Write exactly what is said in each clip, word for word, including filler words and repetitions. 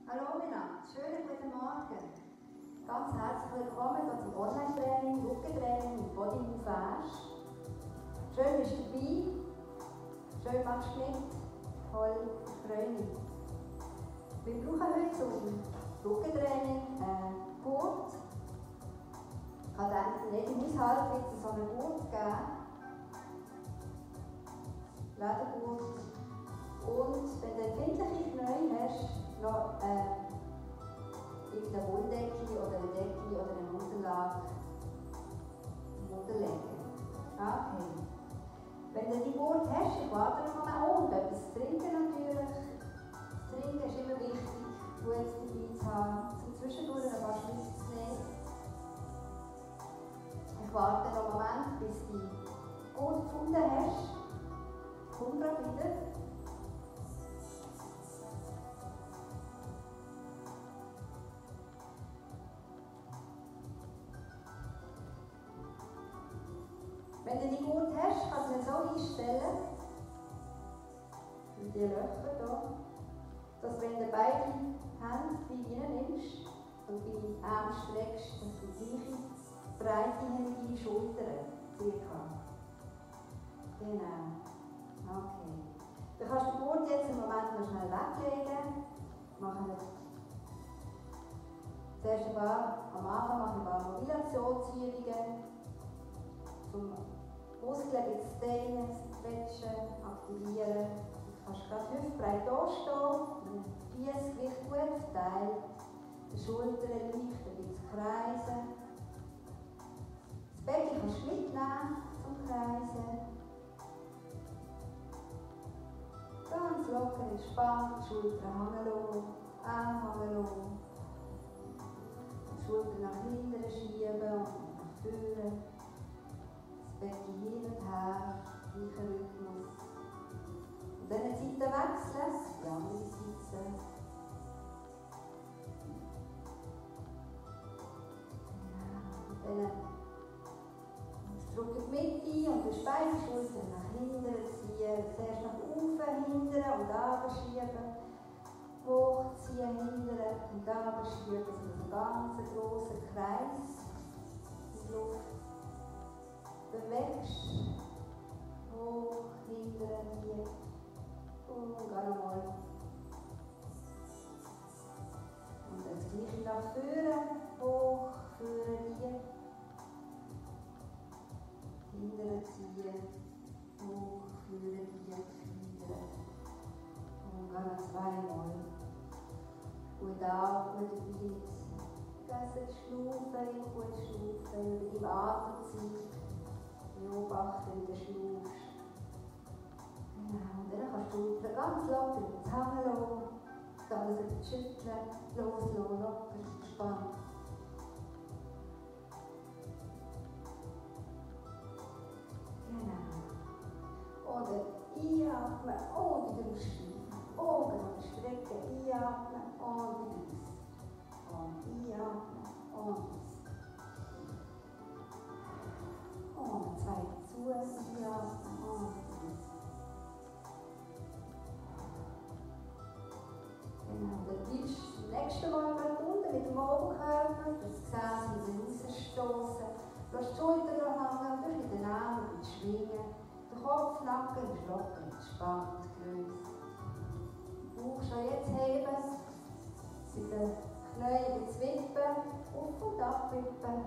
Hallo miteinander, schönen guten Morgen. Ganz herzlich willkommen hier zum Online-Training, Rückentraining und Body Move Ash. Schön bist du dabei, schön machst du mit, toll, ich freue mich. Wir brauchen heute zum Rückentraining einen Gurt. Ich habe gedacht, nicht im Haushalt wird es so einen Gurt geben. Ledergurt. Und wenn du empfindliche Knie hast, noch äh, irgendeine Wolldecke oder eine Decke oder eine Unterlage unterlegen. Okay. Wenn du die Gurt hast, ich warte noch mal und etwas zu trinken natürlich. Das Trinken ist immer wichtig, gut dabei zu haben. Zum Zwischendurch ein paar Schlüsse zu nehmen. Ich warte noch einen Moment, bis du die Gurt gefunden hast. Komm gerade wieder. Wenn du die Gurt hast, kannst du ihn so einstellen, in die Löcher hier, dass wenn du beide Hände wie reinnimmst und deine Arme streckst, dass du die gleiche Breite in deine Schultern circa. Genau. Okay. Du kannst den Gurt jetzt im Moment noch schnell weglegen. Machen wir zuerst ein paar, am Anfang machen wir ein paar Mobilationsübungen, um Muskeln zu dehnen, stretchen, aktivieren. Du kannst gerade hüftbreit anstehen, die Fiessgewicht gut verteilt, die Schultern leicht ein bisschen kreisen. Das Becken kannst du mitnehmen zum Kreisen. Ganz locker entspannt, die Schultern hängen lassen, Arme hängen lassen. Die Schultern nach hinten schieben und nach vorne. Das Becken hin und her, gleicher Rhythmus. Und dann die Seite wechseln, die andere Seite. Ja, und dann drück in die Mitte und durch beide Schultern nach hinten ziehen. Zuerst nach oben, hinten und runter schieben. Hochziehen, hinten und runter schieben. So einen ganz grossen Kreis in die Luft. Bewegst. Hoch, hinten, hier. Und gar nochmal. Und das gleiche nach vorne. Hoch, vorne, hier. Hinten ziehen, hoch, führen, hier, hinten. Und dann zweimal. Gut atmen, dabei vergessen zu schnaufen, gut schnaufen, über die Atemzeit. Beobachten, wie du schnaufst. Genau, und dann kannst du die Schultern ganz locker ins Hängen lassen. Alles ein bisschen schütteln, loslassen, locker, entspannt. Oder einatmen und wieder aussteigen. Augen und strecken, einatmen und wieder aus. Und einatmen und aus. Und zwei zu, einatmen und wieder aus. Genau, dann bleibst du das nächste Mal gerade unten mit dem Oberkörper, das Gesäß wieder rausstoßen. Du lässt die Schultern hängen, du mit den Armen schwingen. Der Kopf, Nacken ist locker, entspannt, grösser. Bauch schon jetzt heben, mit den Knien ins Wippen, auf und ab wippen.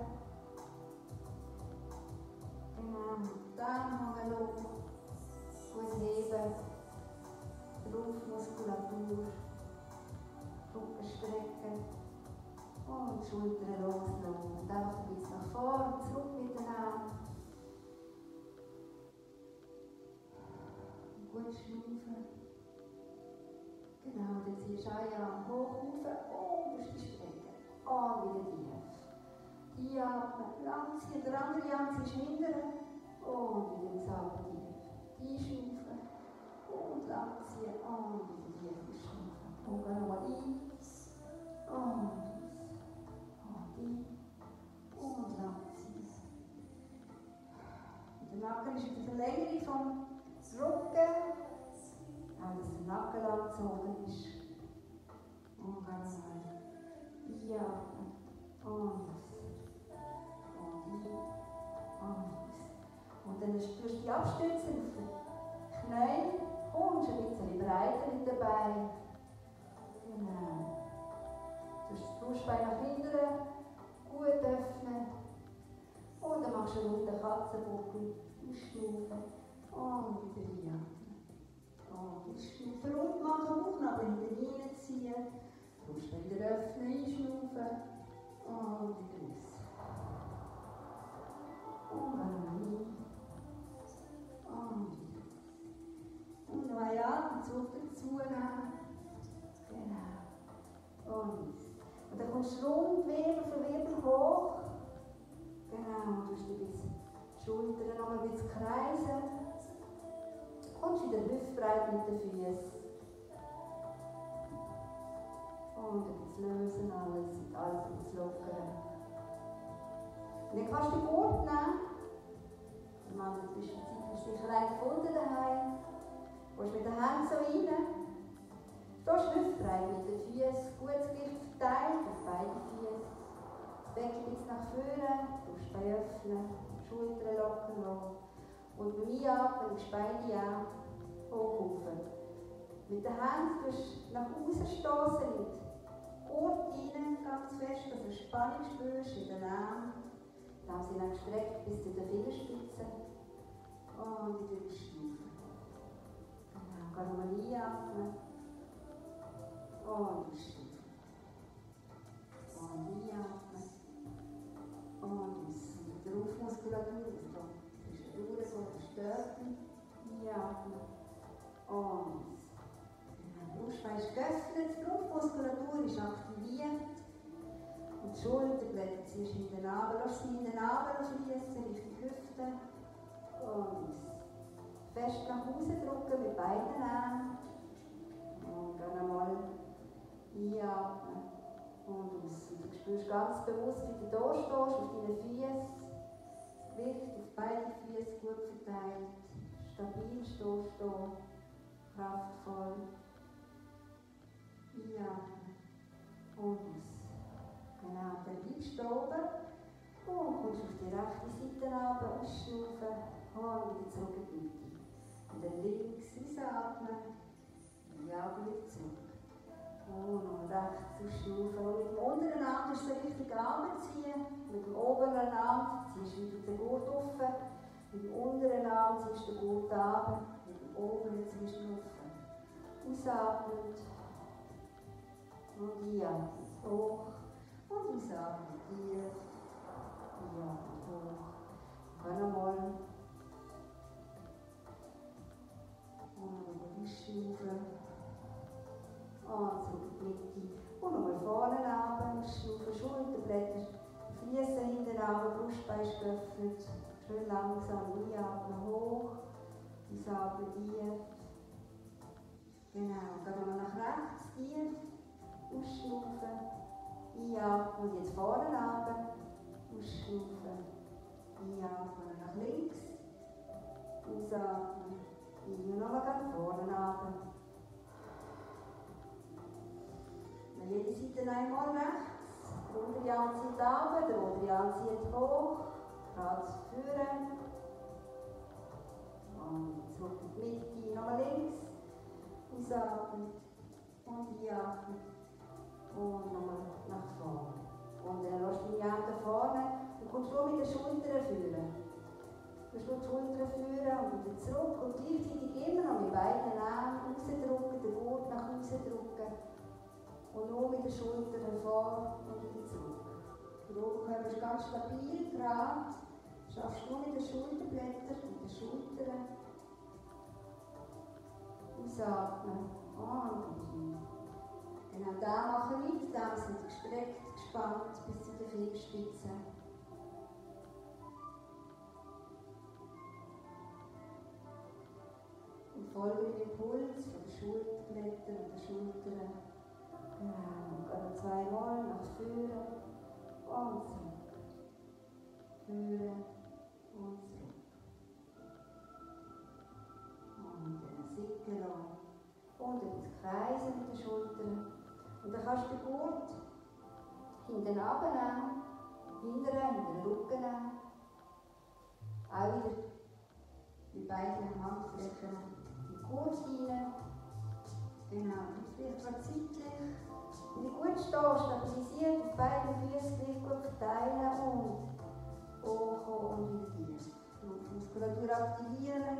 Genau, dann hängen lassen, gut heben, die Rumpfmuskulatur, Rücken strecken und die Schultern loslassen. Und einfach ein bisschen nach vorne und zurück mit den Armen. Gut schnaufen. Genau, dann ziehst du einen Arm hoch, rauf und durch die Strecken. Und wieder tief. Einatmen, lang ziehen, der andere Arm ziehst du hinterher. Und wieder ins Atmen tief. Einschnaufen und lang ziehen. Und wieder tief schnaufen. Und dann nochmal ein. Und aus. Und ein. Und lang ziehen. Und der Nacken ist in der Verlängerung vom Rücken, auch dass der Nacken lang gezogen ist. Und ganz Einatmen. Und aus. Und ein. Und aus. Und dann spürst du die Abstütze auf den Knien. Kommst ein bisschen breiter mit dabei. Genau. Du hast das Brustbein nach hinten gut öffnen. Und dann machst du einen runden Katzenbuckel. Ausschnaufen. Und wieder einatmen. Und ausschnaufen. Und machen Bauchnabel hinten reinziehen. Brustbein wieder öffnen, einschnaufen. Und wieder raus. Und dann rein. Und wieder. Und noch einen Atemzug dazu nehmen. Genau. Und raus. Und dann kommst du rund, Wirbel für Wirbel hoch. Genau, du musst die Schultern noch ein bisschen kreisen. Kommst wieder hüftbreit mit den Füßen. Und ein bisschen lösen alles, alles ein bisschen lockern. Und dann kannst du den Gurt nehmen. Der Mann hat zwischenzeitlich Sicherheit gefunden daheim. Du gehst mit den Händen so rein. Du stehst hüftbreit mit den Füßen, gutes Gewicht verteilt auf beide Füße. Das Becken ein bisschen nach vorne, du musst Beine öffnen, Schultern locker lassen. Und beim Einatmen die Beine an, hochrufen. Mit den Händen tust du nach außen stoßen, mit Gurt rein, ganz fest, dass du Spannung spürst in den Armen. Dann sind sie gestreckt bis zu den Fingerspitzen. Und wieder ausschnaufen. Genau, geh nochmal einatmen. Und ausschnaufen. Und einatmen. Und aus. Mit der Rumpfmuskulatur, das da zwischendurch so verstärken. Einatmen. Und aus. Der Brustbein ist geöffnet, die Rumpfmuskulatur ist aktiviert. Und die Schulterblätter ziehst du in den Nabel. Lass sie in den Nabel fließen, Richtung Hüfte. Und fest nach außen drücken mit beiden Armen. Und dann einmal einatmen und aus. Und du spürst ganz bewusst, wie du da stehst, auf deinen Füßen. Das Gewicht auf beide Füße gut verteilt. Stabil stehst du da. Kraftvoll. Einatmen und aus. Genau, dann bleibst du oben und kommst auf die rechte Seite runter, ausschnaufen und wieder zurück in die Mitte. Und dann links ausatmen, ja, wieder zurück. Und noch rechts ausschnaufen. Und mit dem unteren Arm tust du richtig runterziehen. Mit dem oberen Arm ziehst du wieder den Gurt offen. Mit dem unteren Arm ziehst du den Gurt runter. Mit dem oberen ziehst du offen. Ausatmen. Und einatmen. Hoch. Und ausatmen, tief, einatmen, hoch. Dann nochmal. Und wieder ausschnaufen. Und zurück in die Mitte. Und nochmal vorne runter, ausschnaufen, Schulterblätter, Füße hinten runter, Brustbein geöffnet. Schön langsam einatmen, hoch. Ausatmen, tief. Genau, dann nochmal nach rechts, tief. Ausschnaufen. Einatmen und jetzt vorne runter, ausschnaufen, einatmen nach links, ausatmen, ein und nochmal ganz vorne runter. Dann jede Seite einmal rechts, der untere Arm zieht runter, der obere Arm zieht hoch, gerade führen. Und zurück in die Mitte, nochmal links, ausatmen und einatmen. Und nochmal nach vorne. Und dann lässt du deine Hände vorne und kommst nur mit den Schultern führen. Du lässt nur die Schultern führen und wieder zurück und gleichzeitig immer noch mit beiden Armen rausdrücken, den Gurt nach außen drücken. Und nur mit den Schultern vor und wieder zurück. Der Oberkörper ist ganz stabil, gerade. Du schaffst nur mit den Schulterblättern, mit den Schultern. Ausatmen und wieder. Genau, da machen wir mit, da sind gestreckt, gespannt bis zu den Fingerspitzen. Und folge dem Impuls von den Schulterblättern und den Schultern. Genau, und dann zweimal nach vorne und zurück. Vorne und zurück. Und dann sicken lassen. Und etwas kreisen mit den Schultern. Und dann kannst du den Gurt Hinten runternehmen, hinteren, hinter den Rücken nehmen. Auch wieder die beiden Handflächen in den Gurt rein. Genau, vielleicht mal zeitlich. Wenn du gut stehst, stabilisiert, auf beiden Füßen gleich gut verteilen und hochkommen und wieder tief. Die Muskulatur aktivieren.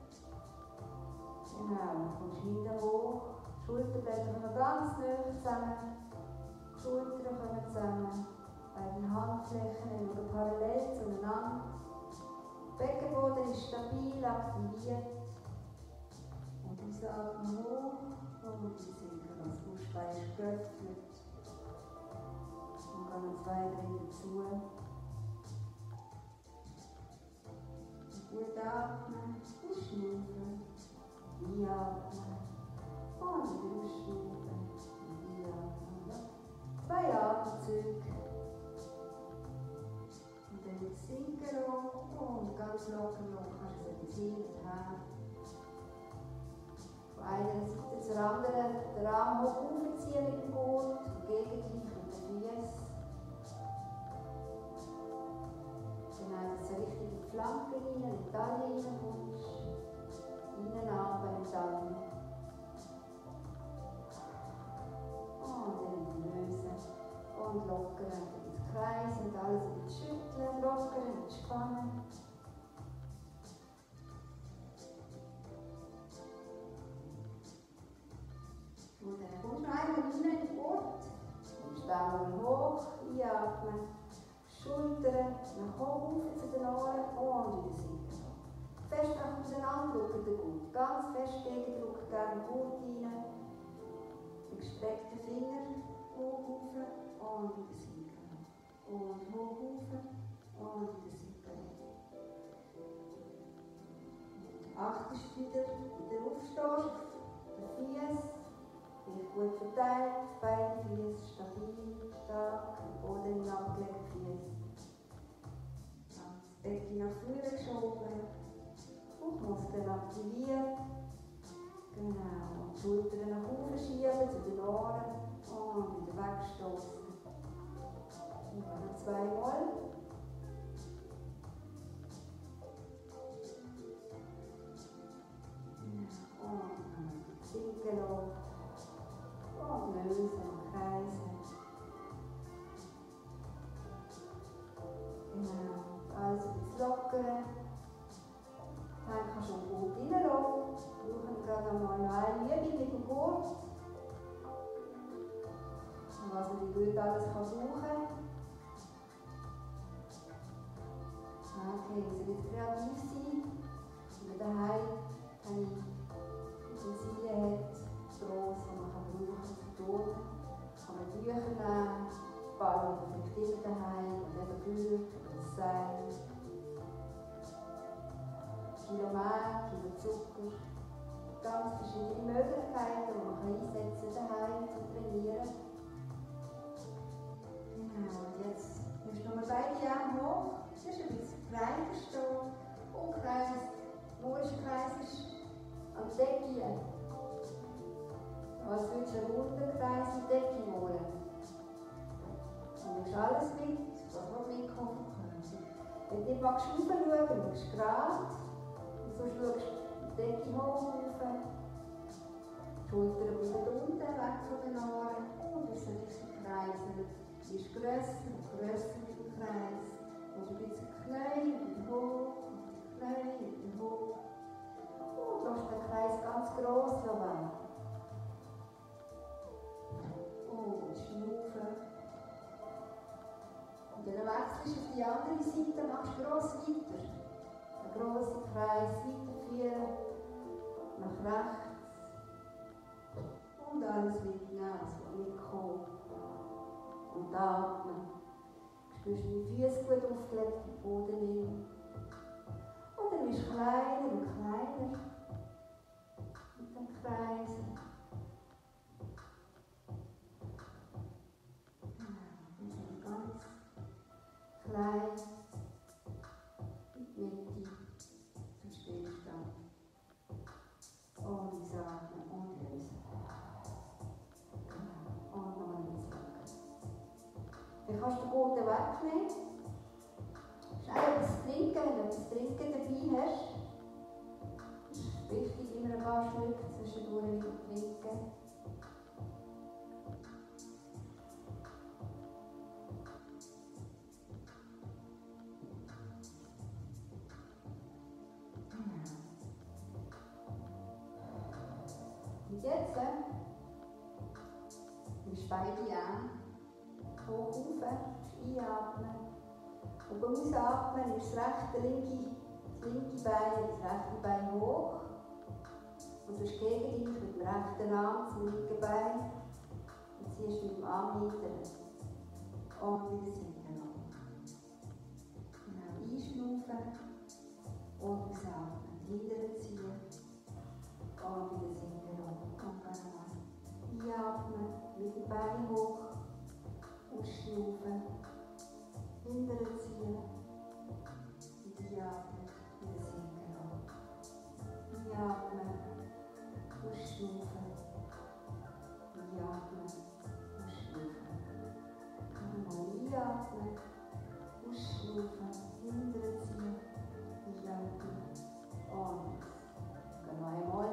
Genau, dann kommst du hinten hoch. Schulterblätter kommen ganz nah zusammen. Die Schultern kommen zusammen. Beide Handflächen schauen parallel zueinander. Der Beckenboden ist stabil, aktiviert. Und ausatmen hoch und sinken. Das Brustbein ist geöffnet. Und gehen zwei, drei dazu. Gut atmen und schnaufen. Einatmen. Und wieder ausschnaufen. Einatmen. Zwei Atemzüge. Und dann wieder sinken und ganz locker locker kannst du es hin und her. Von einer Seite zur anderen den Arm hoch aufziehen mit dem Gurt und gegengleich mit den Füßen. Genau, dass du richtig in die Flanke rein, in die Taille reinkommst. Innen runter in die Taille. Und dann wieder lösen. Und lockern. Ins Kreis und alles wieder schütteln, lockern, entspannen. Und dann kommst du einmal rein in den Gurt. Und Daumen hoch, einatmen. Schultern nach oben zu den Ohren und wieder sinken. Fest aufeinander drücken den Gurt. Ganz fest Gegendruck gegen den Gurt rein. Die gestreckten Finger hoch rauf und wieder sinken. Und hoch rauf und wieder sinken. Achtest wieder, wieder aufstehst, die Füße. Vielleicht gut verteilt, beide Füße stabil, stark, am Boden hinabgelegt, Füße. Das Becken nach vorne geschoben und Muskeln aktiviert. Genau, und die Schultern nach oben schieben, zu den Ohren und wieder wegstoßen. Und dann zweimal. Genau, und sinken lassen. Und lösen und kreisen. Genau, alles ein bisschen lockern. Dann kannst du den Gurt reinlassen. Wir brauchen gerade einmal noch eine Übung mit dem Gurt. Und was man gut alles brauchen kann. Okay, wir müssen jetzt kreativ sein. Und daheim habe ich Utensilien gross, die man kann brauchen zum Tun. Kann man Tücher nehmen, Ball oder vielleicht immer daheim oder eben Gürtel oder ein Seil. Kilo Mehl, Kilo Zucker. Ganz verschiedene Möglichkeiten, die man einsetzen kann daheim zum Trainieren. Genau, und jetzt nimmst du nochmal beide Arme hoch. Das ist ein bisschen breiter stehen. Umkreis, Muschelkreis ist an der Decke. Als würdest du einen runden Kreis in die Decke holen. Und nimmst alles mit, was noch mitkommen kann. Wenn du nicht magst, rauf schauen, schaust du gerade. Und so schaust du die Decke hoch rauf. Die Schultern bleiben unten, weg von den Ohren. Und es ein bisschen kreisen. Du bist grösser und grösser mit dem Kreis. Und ein bisschen Knie, wieder hoch, Knie, wieder hoch. Und lass den Kreis ganz gross werden. Und schnaufen. Und dann wechselst du auf die andere Seite, machst gross weiter. Einen grossen Kreis weiterführen. Nach rechts. Und alles mitnehmen, was mitkommt. Und atmen. Du spürst die Füße gut aufgelegt, den Boden hin. Und dann wirst du kleiner und kleiner. Mit dem Kreisen. Ganz klein, in die Mitte, zum Stillstand. Und ausatmen und lösen. Und noch ein bisschen locker. Dann kannst du den Boden wegnehmen. Schnell etwas trinken, wenn du etwas trinken dabei hast. Es ist wichtig, immer ein paar Schlücke zwischendurch wieder trinken. Und jetzt nimmst du beide Arme hoch rauf, einatmen. Und beim Ausatmen nimmst du das rechte, linke, das linke Bein, das rechte Bein hoch. Und du gegen dich mit dem rechten Arm zum linken Bein und ziehst mit dem Arm hinterher. Und wieder sinken lassen. Genau, einschnaufen und ausatmen. Hinterher ziehen und wieder sinken lassen. Und dann einatmen, mit dem Bein hoch, ausschnaufen, hinterher ziehen, wieder einatmen, wieder sinken lassen. Einatmen, ausschnaufen, einatmen, ausschnaufen. Nochmal einatmen, ausschnaufen, hinterher ziehen, einatmen und dann noch einmal.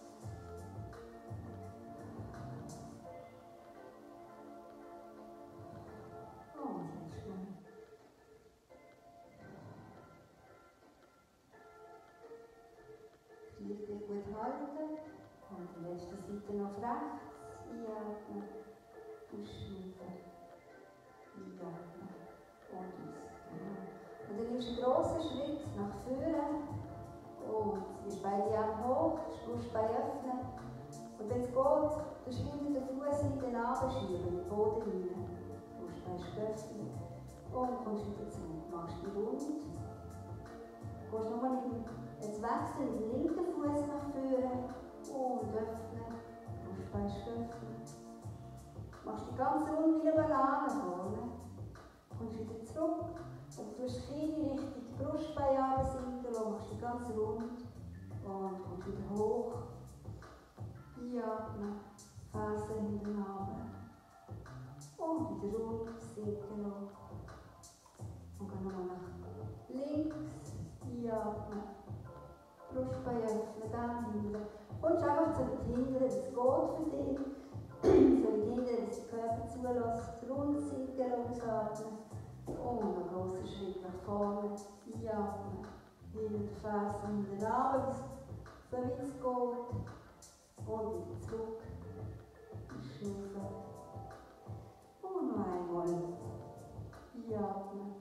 Richtig gut halten. Und die letzte Seite noch rechts. Einatmen. Ausschnaufen. Einatmen. Und aus. Genau. Und dann nimmst du einen grossen Schritt nach vorne. Und ziehst beide Arme hoch. Das Brustbein öffnen. Und wenn es geht, du hinter den Fuß in den Nabel schieben. In den Boden rein. Brustbein ist geöffnet. Und kommst wieder zurück. Machst die rund. Gehst nochmal mit dem Jetzt wechseln mit dem linken Fuß nach vorne und öffnen. Brustbein ist geöffnet. Machst die ganze Runde wie eine Banane vorne. Kommst wieder zurück und tust das Kinn Richtung die Brustbein runtersinken lassen. Machst die ganze Runde und kommst wieder hoch. Einatmen, Fersen hinter den Armen. Und wieder rund sinken lassen. Und dann nochmal nach links. Einatmen. Brustbein öffnen, dann hinten. Kommst einfach so weit hinten, dass es geht für dich. So weit hinten, dass der Körper zulässt. Rund sinken, ausatmen. Und einen grossen Schritt nach vorne. Einatmen. Hinter den Fersen, hinter den Armen, so weit es geht. Und wieder zurück. Schnaufen. Und noch einmal. Einatmen.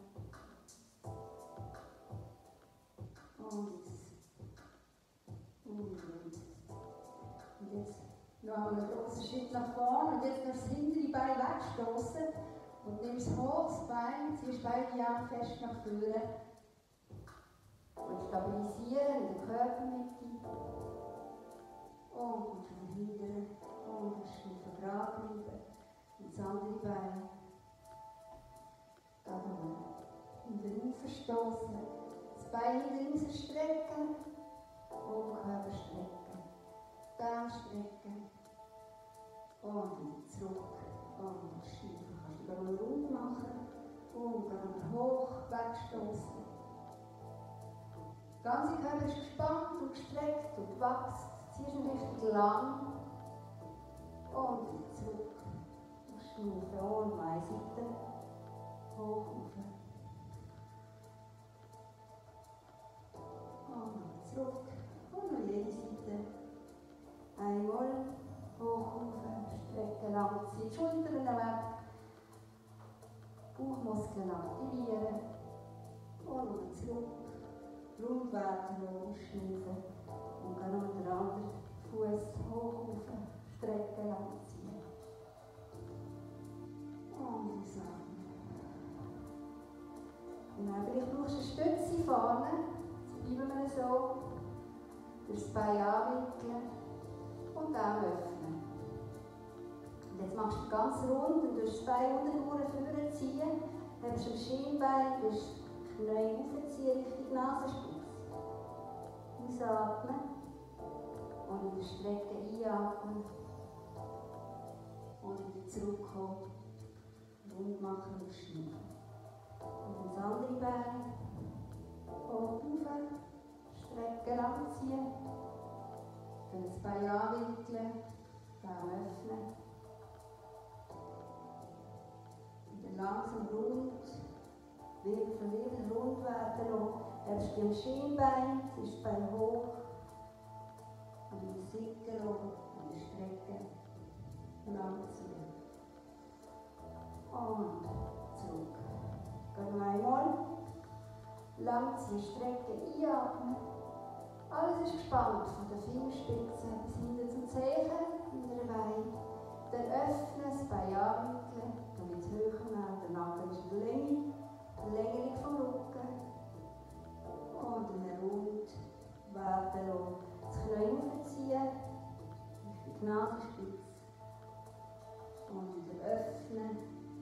Und Und jetzt noch einmal einen grossen Schritt nach vorne und jetzt noch das hintere Bein wegstoßen und nimmst hoch das Bein, ziehst beide Arme fest nach vorne und stabilisieren in der Körpermitte und kommst wieder hinten und das Schnaufen gerade bleiben und das andere Bein da oben hinten raufstoßen, das Bein hinten rausstrecken und Körper strecken. Dann strecken und wieder zurück und schnaufen. Kannst du gerade mal rund machen und dann hoch wegstoßen. Der ganze Körper ist gespannt und gestreckt und wächst. Ziehst ihn richtig lang und wieder zurück und schnaufen. Und eine Seite hoch rauf. Und wieder zurück und noch jede Seite. Einmal hoch, rauf, strecken, lang ziehen, Schultern weg, Bauchmuskeln aktivieren und wieder zurück, rund werden und ausschnaufen und dann noch den anderen Fuß hoch, rauf, strecken, lang ziehen und ausatmen. Genau, vielleicht brauchst du eine Stütze vorne, jetzt bleiben wir so, das Bein anwinkeln. Und Arm öffnen. Und jetzt machst du ganz rund und durch das Bein unten vorziehen. Dann hast du am Schienbein, durch die Knie aufziehen, Richtung Nasenspitze. Ausatmen. Und wieder strecken, einatmen. Und wieder zurückkommen. rund machen und schnüren. Und das andere Bein hoch rauf, strecken, langziehen. Dann das Bein anwinkeln, Bein öffnen. Wieder langsam rund, Wirbel für Wirbel rund werden lassen. Erst beim Schienbein, das ist das Bein hoch. Und wieder sinken lassen, wieder strecken, langziehen. Und zurück. Gehen wir einmal. Langziehen, strecken, einatmen. Alles ist gespannt, von der Fingerspitze bis hinten zum Zehen, hinter Bein. Dann öffnen, das Bein anwinkeln, damit es höher nehmen. Der Nacken ist in der Länge, die Längerung vom Rücken. Und dann rund werden lassen. Das Knie aufziehen, auf die Nasenspitze. Und wieder öffnen.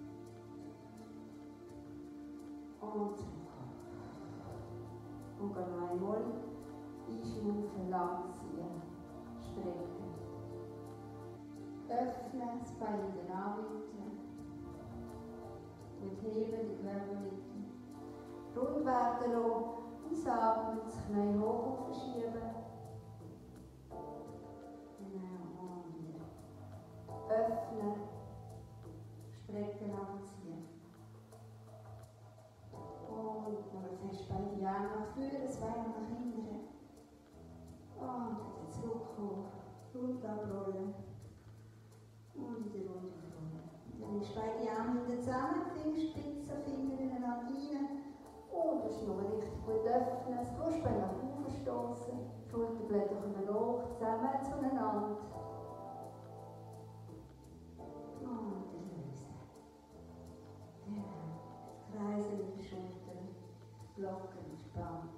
Und zurück. Und gehen wir einmal. Einschnaufen, langziehen, strecken. Öffnen, das Bein wieder anwinkeln. Und heben die Körpermitte. Rund werden lassen. Ausatmen, das Knie hoch verschieben. Genau, und wieder. Öffnen, strecken, langziehen. Und noch fest beide Arme nach vorne, das Bein nach hinten. Und wieder zurückkommen, rund abrollen und wieder runterrollen. Dann ist beide Arme hinten zusammen, Fingerspitzen, Finger ineinander rein. Und das ist noch richtig gut öffnen, das Brustbein nach oben stoßen, Schulterblätter kommen hoch, zusammen zueinander. Und wieder lösen. Genau, das Kreisen mit den Schultern, locker entspannt.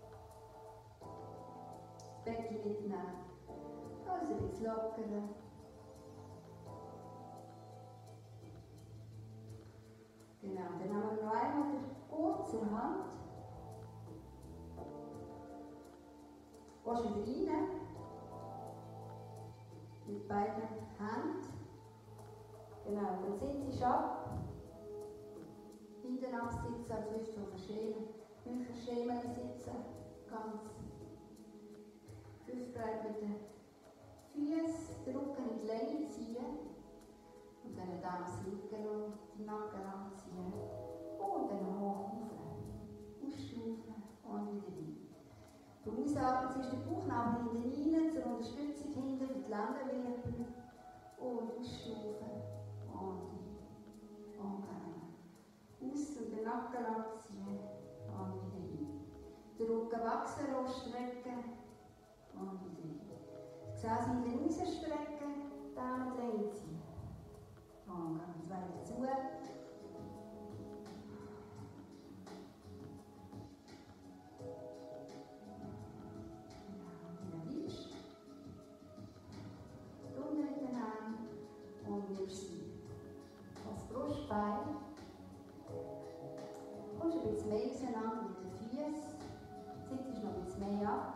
Becken mitnehmen. Also ein bisschen lockern. Genau, dann haben wir noch einmal den Gurt zur Hand. Gehst wieder rein. Mit beiden Händen. Genau, dann sitzt du ab. Hinten absitzen, als würdest du auf einem Schemel sitzen. Ganz hüftbreit mit den Füßen, den Rücken in die Länge ziehen und dann den Arm sinken lassen, den Nacken anziehen und dann hoch rauf, ausschnaufen und wieder rein. Beim Ausatmen ziehst du den Bauchnabel hinten rein zur Unterstützung hinten für die Lendenwirbel und ausschnaufen und rein und rein. Aus und den Nacken anziehen und wieder rein. Den Rücken wachsen lassen, strecken. Und wieder rein. Das Gesäß hinten rausstrecken, die Arme drehen ziehen. Und ganz weit zu. Genau, wieder wischst. Unten mit den Händen und nimmst sie. Das Brustbein. Kommst ein bisschen mehr auseinander mit den Füßen. Sitzt noch ein bisschen mehr ab.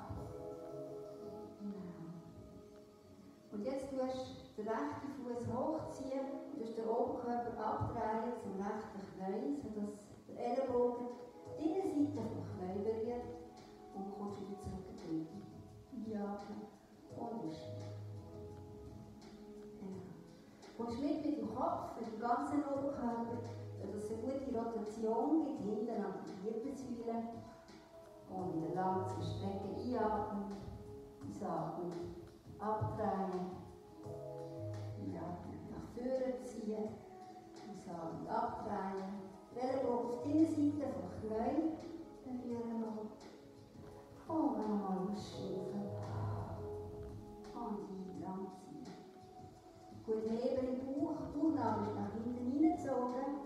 Und jetzt tust du den rechten Fuß hochziehen, tust den Oberkörper abdrehen zum rechten Knie, sodass der Ellenbogen die Innenseite vom Knie berührt und kommst wieder zurück in die Mitte. Einatmen und ausstrecken. Genau. Kommst mit mit dem Kopf, mit dem ganzen Oberkörper, sodass es eine gute Rotation gibt, hinten an die Wirbelsäule. Und wieder langsam strecken, einatmen, ausatmen. Abdrehen, einatmen, nach vorne ziehen, ausatmen, abdrehen, Ellenbogen auf die Innenseite vom Knie berühren lassen. Und nochmal ausschnaufen. Und ein, langziehen. Gut heben im Bauch, Bauchnabel ist nach hinten hineingezogen.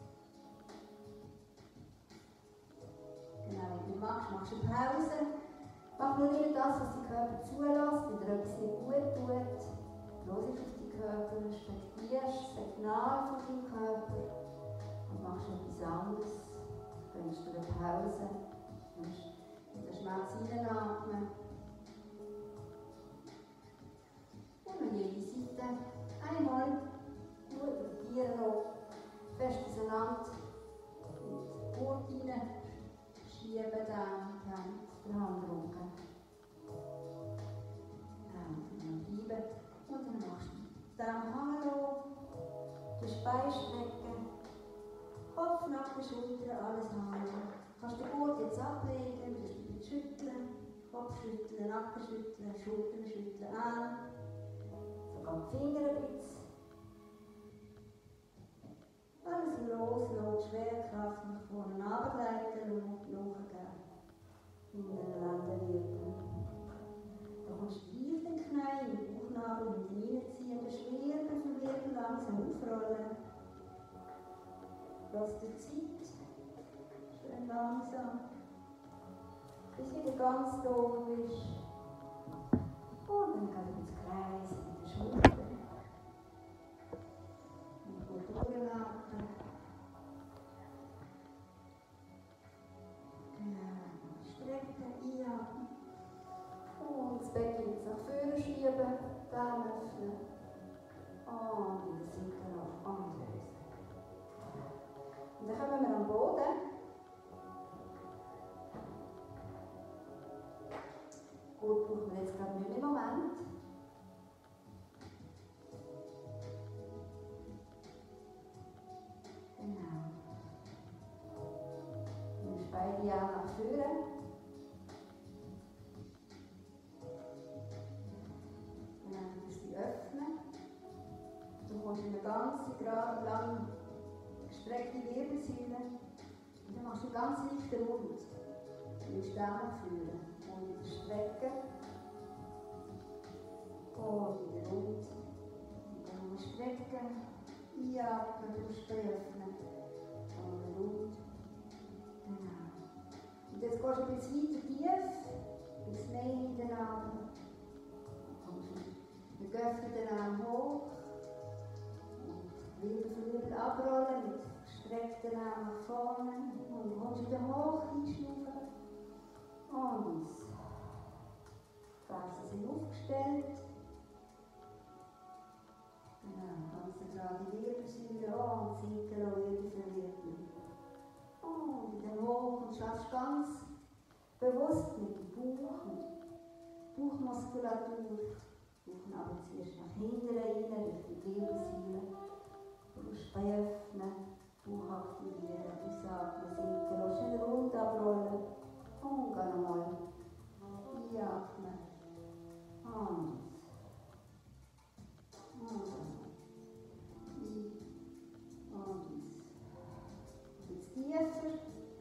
Genau, wenn du magst, machst du eine Pause. Mach nur immer das, was der Körper zulässt, wenn dir etwas nicht gut tut. Los auf deinen Körper, respektierst das Signal von deinem Körper und machst etwas anderes. Gönnst dir eine Pause, musst mit der Schmerz hineinatmen. Und an jede Seite einmal gut rotieren lassen. Festes den Handrücken. Genau, bleiben. Und dann machst du den Arm hoch, den Bein strecken, Kopf, Nacken, Schultern, alles hangen. Du kannst den Gurt jetzt ablegen, du kannst schütteln, Kopf schütteln, Nacken schütteln, Schultern schütteln, an. Sogar die Finger ein bisschen. Alles loslassen, Schwerkraft nach vorne ableiten und nachgeben. In den Lendenwirbeln. Da kommst du tief in den Knie, in den Bauchnabel mit reinziehen, den Schwirbel für Wirbel langsam aufrollen. Lass dir Zeit. Schön langsam. Bis du wieder ganz da oben bist. Und dann geht ins Kreis mit den Schultern. Und gut durchatmen. Genau. Strecken, einatmen. Und das Becken jetzt nach vorne schieben. Darm öffnen. Und wieder sinken auf. Und lösen. Und dann kommen wir am Boden. Gut, brauchen wir jetzt gerade nicht im Moment. Genau. Du nimmst beide Arme nach vorne. Genau, du musst sie öffnen. Du kommst in eine ganze, gerade, lang gestreckte Wirbelsäule. Und dann machst du ganz leicht rund. Du nimmst den nach vorne. Und wieder strecken. Und wieder rund. Und dann strecken. Einatmen, Brust öffnen. Und rund. Genau. Und jetzt gehst du ein bisschen weiter tief. Ein bisschen mehr in den Arm. Dann kommst du mit geöffneten Arm hoch. Und Wirbel für Wirbel abrollen mit gestreckten Arm nach vorne. Und du kommst wieder hoch einschnaufen. Und Fersen sind aufgestellt. Genau, ganz gerade die Wirbelsäule und sinken auch Wirbel für Wirbel. Und wieder hoch und schaffst ganz bewusst mit dem Bauch, mit Bauchmuskulatur. Bauchnabel ziehst nach hinten rein, durch die Wirbelsäule. Brustbein öffnen, Bauch aktivieren, ausatmen, sinken, lass schön rund abrollen. Und geh nochmal. Einatmen. Und. Und. Ein. Und. Jetzt tiefer.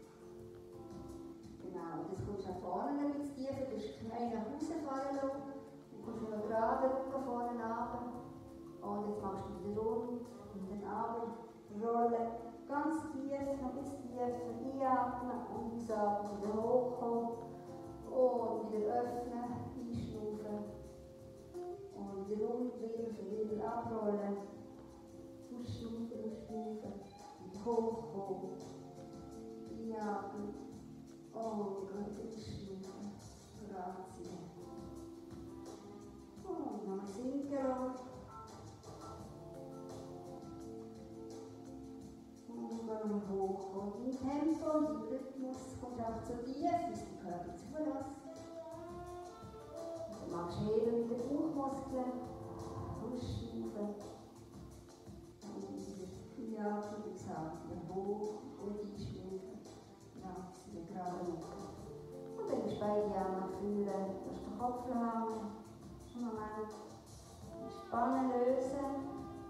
Genau. Jetzt kommst du nach vorne ein bisschen tiefer. Du musst die Knie nach außen fallen lassen. Du kommst wieder gerade Rücken vorne runter. Und jetzt machst du wieder rund. Und den Arm rollen. Ganz tief, noch ein bisschen tiefer. Einatmen und ausatmen. Wieder hochkommen. Und wieder öffnen, einschnaufen. Und wieder rund, Wirbel für Wirbel abrollen. Ausschnaufen, ausschnaufen. Und hochkommen. Einatmen. Und wieder ausschnaufen. Grazie. Und nochmal sinken lassen. Und dann hoch und im Tempo, im Rhythmus, kommt auch zu tief, bis der Körper zulässt. Dann machst du heben mit den Bauchmuskeln, ausschnaufen. Und wieder einatmen, wie gesagt, wieder hoch und einschnaufen. Lass wieder gerade Rücken. Und dann gehst du beide Arme nach vorne, lass den Kopf hängen. Moment. Spannen lösen.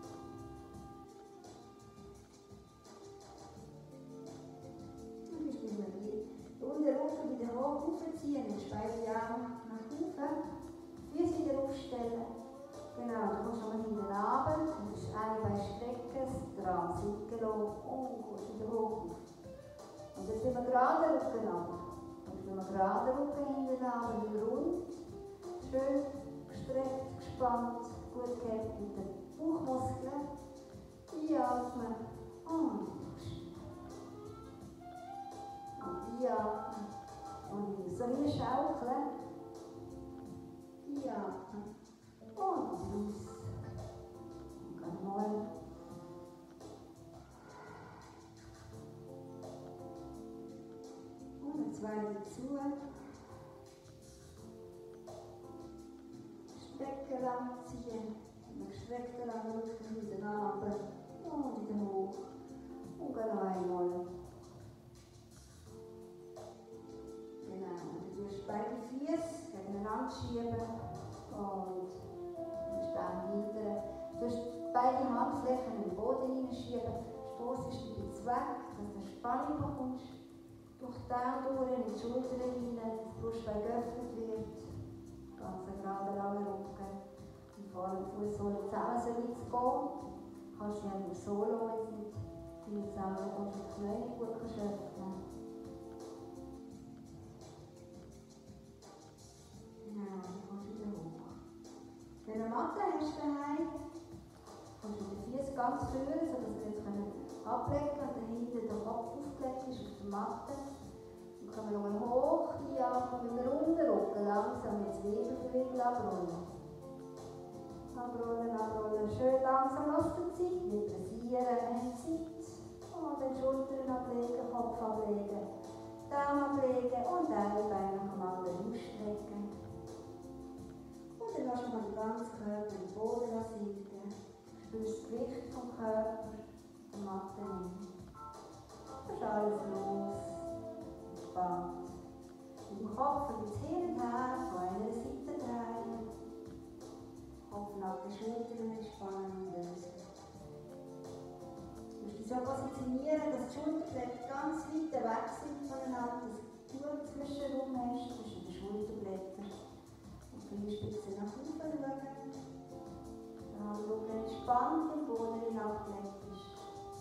Und den Rücken wieder hoch aufziehen, den beide Arme nach oben, Füße wieder aufstellen. Genau, du kommst nochmal hinten runter, du musst ein Bein strecken, dran sinken lassen und kommst wieder hoch. Und jetzt sind wir gerade Rücken runter. Und wenn wir gerade Rücken hinten runter, wieder rund, schön gestreckt, gespannt, gut gehabt mit den Bauchmuskeln. Einatmen und Und einatmen. Und wieder so wie schaukeln. Einatmen. Und raus. Und dann mal. Und eine zweite zu. Streck den langen Rücken mit den Armen und wieder hoch. Und noch einmal. Genau. Und du tust beide Füße gegeneinander schieben und du dann weiter. Du tust beide Handflächen in den Boden hineinschieben, stoßest du jetzt weg, dass du Spannung bekommst. Durch den durch in die Schultern hinein, dass die Brustbein geöffnet wird. Ganz gerade lange Rücken. Und vor allem die Fußsohlen zusammen so weit zu gehen. Kannst du ja nur solo jetzt nicht viel zusammen und die Knie gut öffnen. Genau, dann kommst du wieder hoch. Wenn du eine Matte hast daheim, kannst du die Füße ganz führen, sodass wir jetzt ablegen können und dann hinten der Kopf aufgelegt ist auf der Matte. Dann kommen wir nochmal hoch, einatmen mit dem runden Rücken, langsam mit Zwiebelflügel abrollen. Abrollen, abrollen, schön langsam aus der Zeit, nicht pressieren, wir haben Zeit. Und dann Schultern ablegen, Kopf ablegen, Daumen ablegen und dann die Beine nach dem anderen ausstrecken. Und dann lassen wir den ganzen Körper im Boden sinken. Spürst das Gewicht vom Körper, der Matte hin. Das ist alles los, entspannt. Mit dem Kopf ein bisschen hin und her, von einer Seite drehen. Kopf nach den Schultern entspannen und lösen. Du musst dich so positionieren, dass die Schulterblätter ganz weit weg sind voneinander, dass du einen Zwischenraum hast zwischen den Schulterblättern. Und die Spitze nach oben schauen. Dann Rücken entspannt im Boden hinabgelegt ist.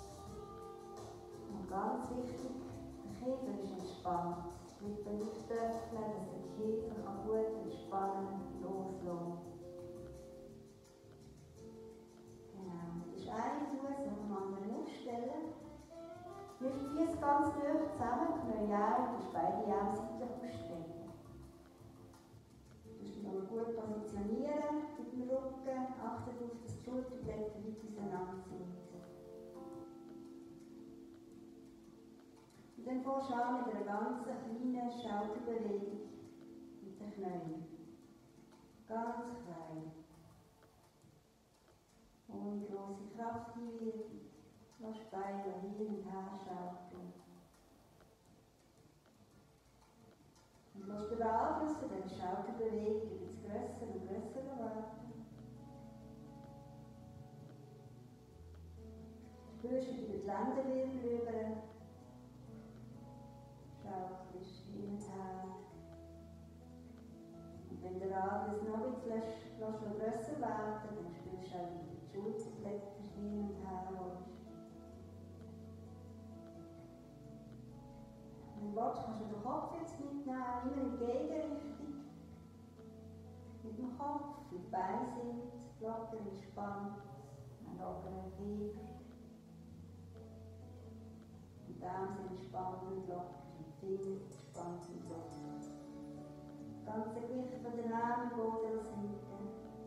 Und ganz wichtig, der Kiefer ist entspannt. Die Lippen nicht öffnen, dass der Kiefer gut entspannen loslassen. Genau, das ist ein Fuß auf dem anderen aufstellen. Nimm die Füße ganz nah zusammen, Knie ein und beide Arme seitlich ausstrecken. Du musst dich nochmal gut positionieren mit dem Rücken. Achte darauf, dass die Schulterblätter weit auseinander sind. Und dann fährst du an mit einer ganz kleinen Schaukelbewegung mit den Knien. Ganz klein. Ohne grosse Krafteinwirkung. Lass die Beine hin und her schaukeln. Und lass den Radius von dieser Schaukelbewegung etwas grösser und grösser werden. Spürst du über die Lendenwirbel rüber. Schaukelst hin und her. Und wenn der Radius noch ein bisschen grösser werden, dann spürst du auch wieder die Schulterblätter hin und her rutschen. Wenn du willst, kannst du den Kopf jetzt mitnehmen, immer in die Gegenrichtung. Mit dem Kopf, die Beine sind locker entspannt, ein lockerer Kiefer. Die Daumen sind entspannt und locker, die Finger entspannt und locker. Das ganze Gewicht von den Armen im Boden sinken.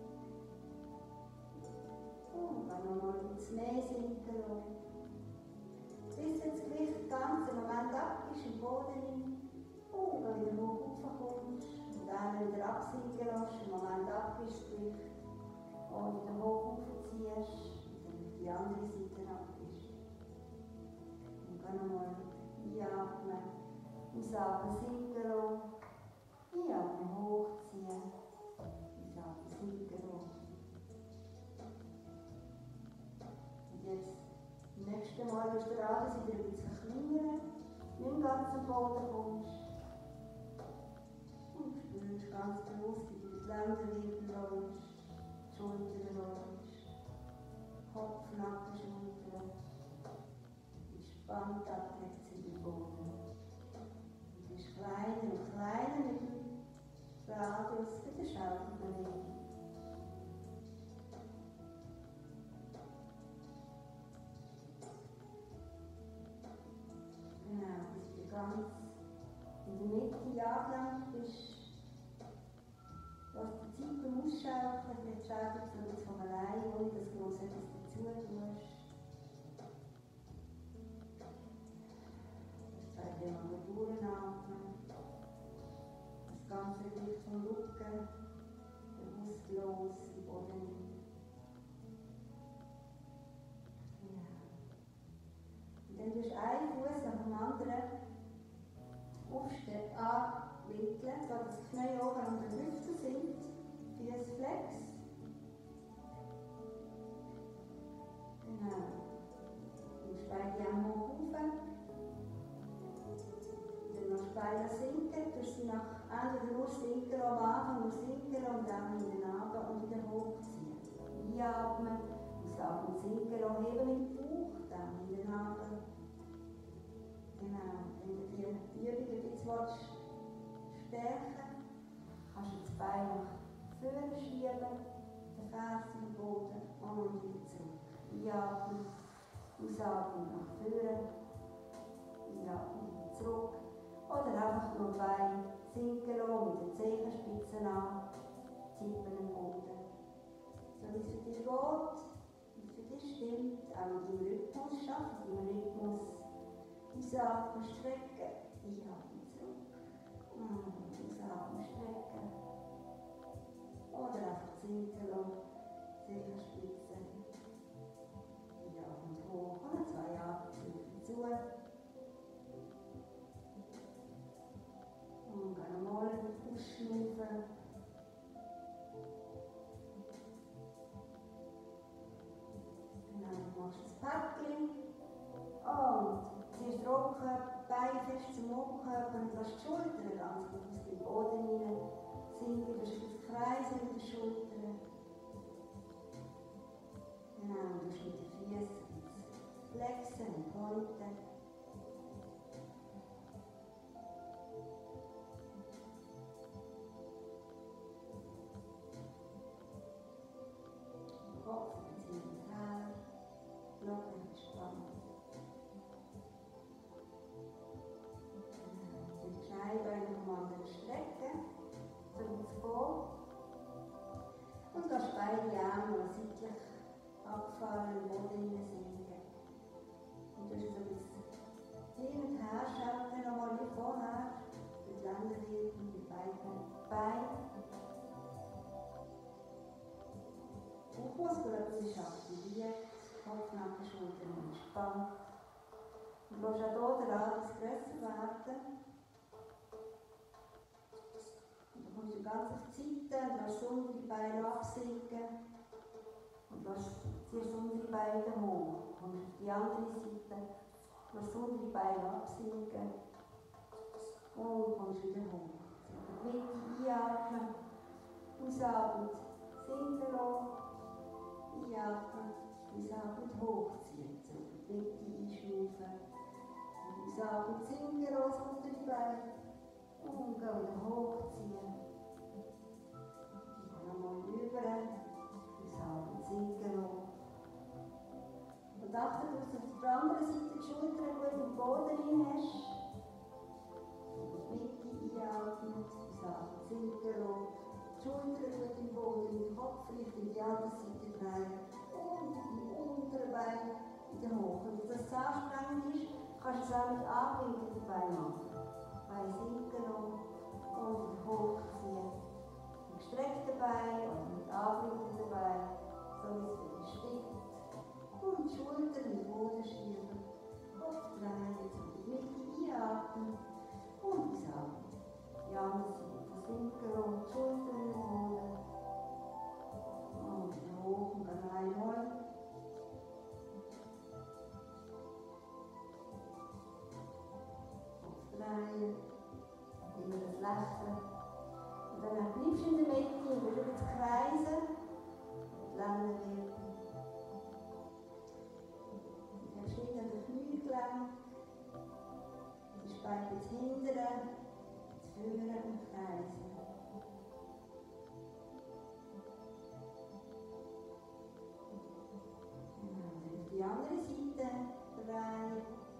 Und dann nochmal ein bisschen mehr sinken lassen. Bis das Gewicht den ganzen Moment ab ist im Boden hin. Und dann wieder hoch raufkommst. Und dann wieder absinken lässt. Im Moment ab ist das Gewicht. Und wieder hoch raufziehst. Und dann auf die andere Seite ab ist. Und dann nochmal einatmen. Ausatmen, sinken lassen. Einatmen, hochziehen. Ausatmen, sinken lassen. Und jetzt das nächste Mal wirst du Radius wieder ein bisschen kleiner, nicht im ganzen Boden kommst. Und spürst ganz bewusst, wie du die Lendenwirbel rollst, die Schultern rollst, Kopf, Nacken, Schultern. Entspannt abgelegt sind im Boden. Und du bist kleiner und kleiner mit dem Radius, mit der Schaukelbewegung. Genau, bis du ganz in der Mitte angelangt bist. Lass die Zeit beim Ausschaukeln, vielleicht schaukelt es jetzt von allein, ohne dass du gross etwas dazu tust. Das zweite Mal durchatmen. Das ganze Gewicht vom Rücken bewusst los im Boden. du einen Fuß nach dem anderen aufstehen, anwinkeln, sodass die Knie oben an der Hüfte sind, Fußflex. Genau. Du musst beide Arme hoch rauf. Dann noch Beine sinken, du sie nach entweder nur sinken am Anfang, nur sinken und dann in den Naben und wieder hochziehen. Einatmen, ausatmen, sinken, heben mit dem Bauch, dann in den Naben. Genau. Wenn du die Übung ein bisschen stärken willst, kannst du das Bein nach vorne schieben, den Fersen im Boden und wieder zurück. Einatmen, ausatmen nach vorne, einatmen wieder zurück. Oder einfach nur die Beine sinken lassen, mit den Zehenspitzen an, tippen im Boden. So wie es für dich geht, wie es für dich stimmt, auch in deinem Rhythmus schaffen, in deinem Rhythmus ausatmen, strecken, einatmen zurück. Ausatmen, strecken. Oder einfach sinken lassen, Zehenspitzen. Einatmen hoch und zwei Atemzüge zu. Und dann mal ausschnaufen. Dann machst du das Päckchen. Und ziehst den Oberkörper, Beine fest zum Oberkörper und lässt die Schultern ganz gut aus dem Boden rein sinken. Du hast das Kreisen mit den Schultern. Genau, du hast mit den Füßen flexen und pointen. Kopf bezieht ins Haar, Locken entspannt. Die Scheibeine vom anderen strecken, so wie es geht. Und lässt beide Arme noch seitlich abfallen, im Boden hineinsinken. Und du hast so ein bisschen hin und her schalten, nochmal wie vorher, mit Länderwirkung mit beiden Beinen. Bauchmuskulatur ist aktiviert, Kopf, Nacken, Schultern entspannt. Und du lässt auch hier den Radius grösser werden. Und dann kommst du ganz auf die Seite und lässt untere Beine absinken. Und lässt, ziehst untere Beine wieder hoch. Kommst auf die andere Seite, lässt untere Beine absinken. Und kommst wieder hoch. In die Mitte einatmen, ausatmen, sinken lassen. Einatmen, ausatmen, hochziehen. Zurück in die Mitte einschnaufen. Ausatmen, sinken lassen unter die Beine. Und gehen wieder hochziehen. Und nochmal rüber. Ausatmen, sinken lassen. Und achte, dass du auf der anderen Seite die Schultern gut im Boden rein hast. Und in die Mitte einatmen, ausatmen, sinken lassen. Die Schultern gut im Boden, den Kopf vielleicht in die andere Seite drehen. Und die unteren Beine wieder hoch. Und wenn das zu anstrengend ist, kannst du es auch mit angewinkelten Beinen machen. Beine sinken lassen und wieder hochziehen. Mit gestreckten Beinen oder mit angewinkelten Beinen, so wie es für dich stimmt. Und die Schultern in den Boden schieben. Kopf drehen, jetzt in die Mitte einatmen und ausatmen. Die andere Seite sinken lassen, die Schultern in den Boden. Und wieder hoch und dann einmal. Drehen, immer das Lächeln. Und dann bleibst du in der Mitte und wieder jetzt kreisen. Und Länderwirkung. Und dann steht an den Kniegelenk. Die Beine jetzt hinten, jetzt vorne und kreisen. Und dann auf die andere Seite drehen.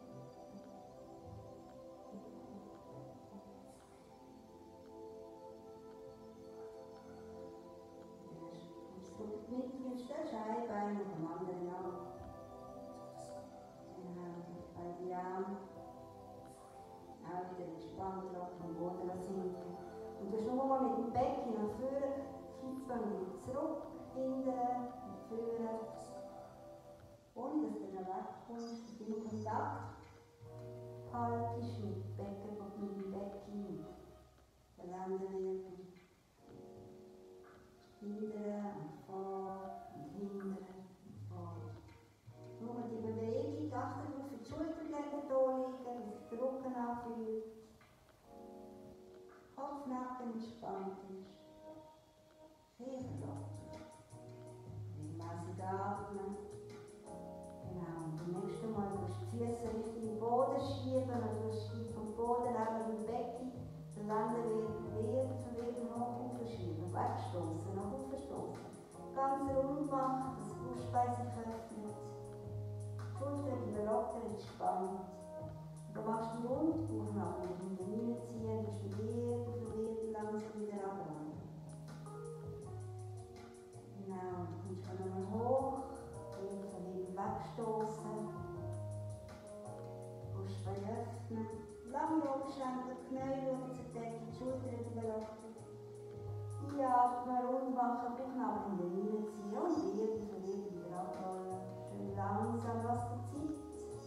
Mittelst der Scheibein und am anderen auch. Genau, beide Arme. Auch wieder entspannt lassen, am Boden sinken. Und du hast nur mal mit dem Becken nach vorne kippen und wieder zurück, hinten, nach vorne. Ohne dass du dann wegkommst, mit dem Kontakt. haltest mit Becken, mit meinem Becken, der Lendenwirbel. Hindern und vor und hindern und vor. Nur die Bewegung, achte darauf, die Schulterblätter hier liegen, bis der Rücken anfühlt. Kopfnacken entspannt ist. Sehr locker. Regelmäßig atmen. Genau. Und beim nächsten Mal musst du die Füße Richtung den Boden schieben und du schiebst vom Boden neben dem Becken. Den Lendenwirbel Wirbel für Wirbel hoch aufschieben, wegstoßen, nach oben stoßen. Ganz rund machen, dass die Brustbein sich öffnet. Die Schultern bleiben locker entspannt. Du machst die Rundbauchnabel in den Mühlen ziehen, du musst den Wirbel für Wirbel langsam wieder abrollen. Genau, du kommst dann nochmal hoch, Wirbel für Wirbel wegstoßen. Brustbein öffnen. Lang Oberschenkel, Knie schauen zur Decke, die Schultern überlocken. Einatmen, rund machen, Bauchnabel in den Mühlen ziehen und Wirbel für Wirbel wieder abrollen. Schön langsam, lass dir Zeit.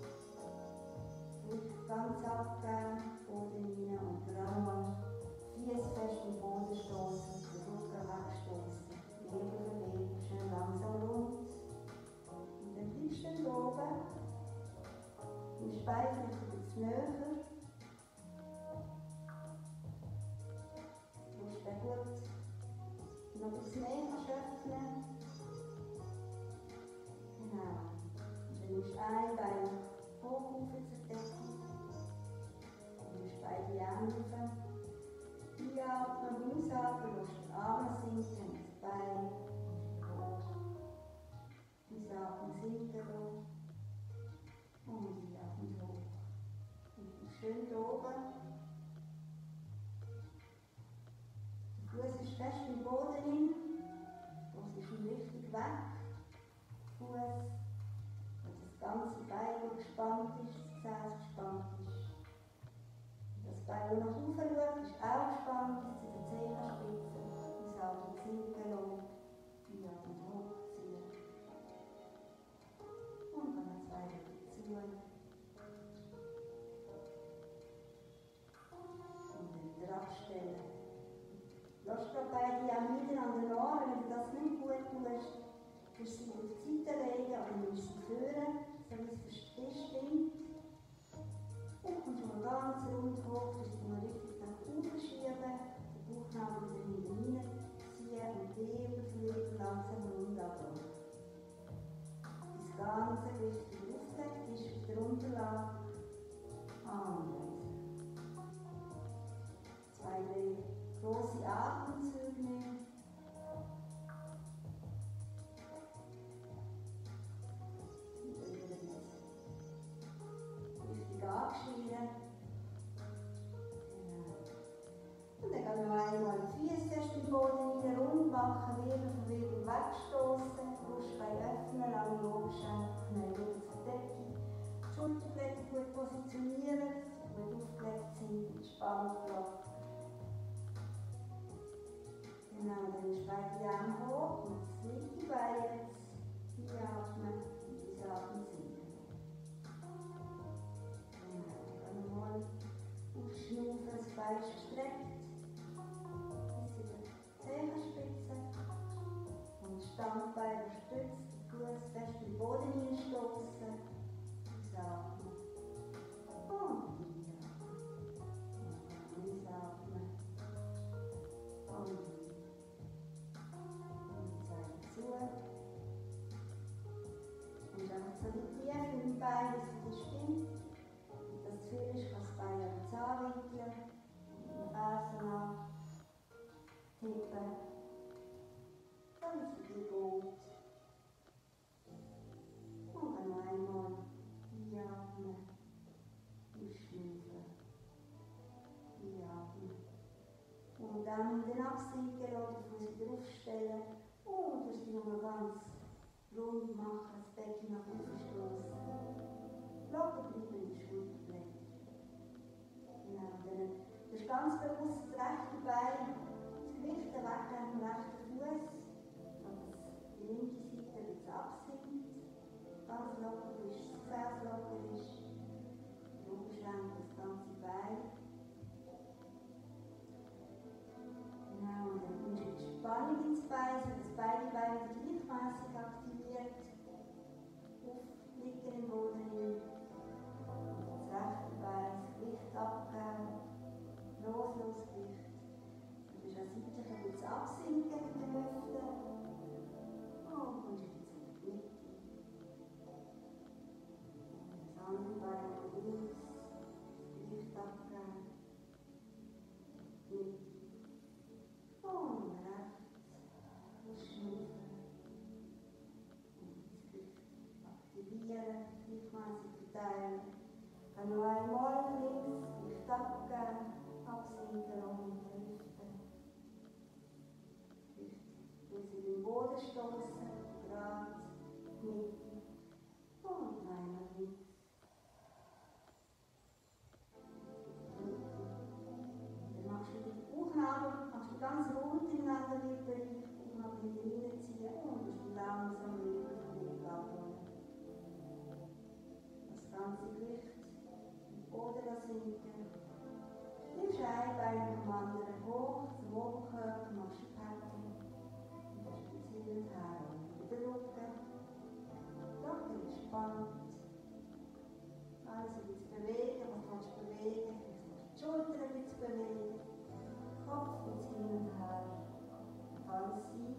Ganz abgeben, Boden rein und dann mal Füße fest im Boden stoßen, den Rücken wegstoßen. Wirbel für Wirbel, schön langsam rund. Und dann bleibst du da oben. Im Speichel etwas näher. Du musst den gut noch etwas näher öffnen. Genau. Und dann nimmst du ein Bein hoch auf zur Decke. Beide Arme rauf. Einatmen, ausatmen, lass die Arme sinken, das Bein hoch. Ausatmen, sinken hoch. Und einatmen hoch. Und schön hier oben. Der Fuß ist fest im Boden hin. Das ist richtig weg. Fuß. Und das ganze Bein gespannt ist, das Gesäß gespannt ist. Das Bein, das nach oben schaut, ist auch gespannt bis zu den Zehenspitzen. Ausatmen, sinken lassen. Einatmen, hochziehen. Und dann zwei wieder zu. Und dann wieder abstellen. Lass gerade beide Arme miteinander an, wenn du das nicht gut tust. Du musst sie auf die Seite legen und nimmst sie führen, so wie es bestimmt. Und kommst mal ganz rund hoch, dass du mal richtig nach oben schieben, den Bauchnabel wieder hinten reinziehen und Wirbel für Wirbel langsam rund abrollen. Das ganze Gewicht wieder aufgelegt ist, wieder runterlassen. Anlösen. Zwei, drei grosse Atemzüge nehmen. Abschieben. Genau. Und dann gehen wir einmal die Füße fest im Boden rein, rund machen, Wirbel für Wirbel wegstoßen, Brustbein öffnen, lange Oberschenkel, Knie schauen zur Decke. Die Schulterblätter gut positionieren, dass sie gut aufgelegt sind, entspannt bleiben. Genau, dann ist beide Arme hoch und das linke Bein jetzt einatmen und ausatmen sinken. Aufschnaufen, das Bein gestreckt, bis zu den Zehenspitze und das Standbein gestützt, den Fuß fest im Boden hineinstoßen, ausatmen und einatmen, ausatmen und und Zeigen zu und dann so die Tiefe im Bein, dass es wieder stimmt. Das Gefühl ist, kann das Bein jetzt anwinkeln, den Fersen an, tippen, damit es wieder geht. Und dann noch einmal einatmen, ausschnaufen, einatmen. Und dann den absinken lassen, den Fuß wieder aufstellen und du dich nochmal ganz rund machen, das Becken nach oben stoßen. Locker bleiben in die Schulterblätter. Genau, dann das ist ganz bewusst das rechte Bein, das Gewicht wegnehmen vom rechten Fuß, dass die linke Seite jetzt absinkt. Ganz locker ist, das Gesäß locker ist, die Oberschenkel links, Gewicht abgeben. Mit und rechts, ausschnaufen. Und das Gewicht aktivieren, gleichmäßig verteilen. Dann noch einmal links, Gewicht abgeben, absinken und driften. Bis in den Boden stoßen, gerade, Mitte und einmal links. Dann machst du die Bauchnabel, machst du ganz rund im Nasenbereich, Bauchnabel in den reinziehen und du langsam wieder auf den Weg abholen. Das ganze Gewicht im Boden sinken. Nimmst ein Bein nach dem anderen hoch, zum Oberkörper, machst du Packen. Und dann spitzt hin und her. Und den Rücken. Rücken entspannt. Alles ein bisschen bewegen, was willst du bewegen? Die Schulter ein bisschen bewegen. Kopf ein bisschen hin und her. Alles sein.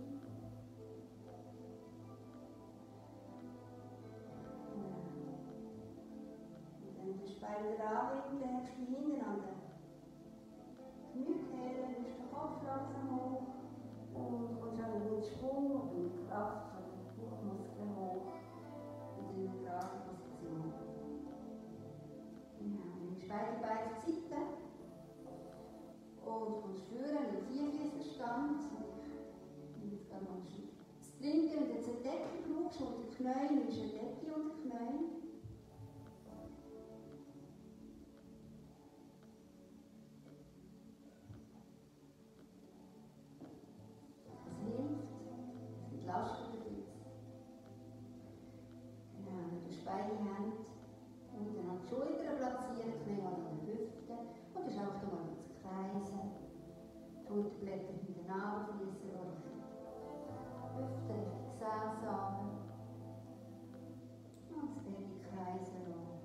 Und dann den Bein wieder anwinkeln, hebst du hinten an den Kniekehlen, nimmst den Kopf langsam hoch und kommst auch in den Schwung und in die Kraft von den Bauchmuskeln hoch und in eine gerade Position. Genau, nimmst beide Beine zur Seite und kommst führen in den Vierfüßlerstand. Und jetzt gehen wir mal das Trinken und jetzt eine Decke brauchst und die Knie, nimmst eine Decke unter die Knie. Beide Hände unten an die Schultern platzieren, Knie an den Hüften und dann schaust du mal ins Kreisen. Die Schulterblätter in den Nabelfliessen Richtung Hüfte, Richtung Gesäßarme. Und steady kreisen lassen.